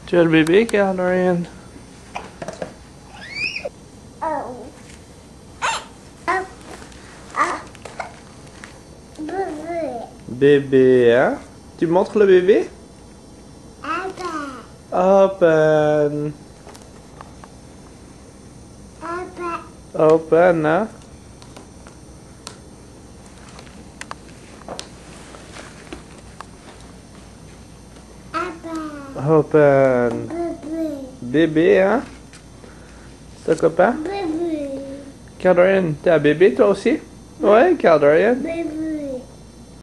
Tu as le bébé, Dorian? Oh. Ah. Ah. Bébé. Bébé, hein? Tu montres le bébé? Papa. Open. Papa. Open, hein? Papa. Open. Bébé. Bébé, hein? C'est ton copain? Bébé. Dorian, t'es un bébé toi aussi? Ouais, Dorian. Bébé.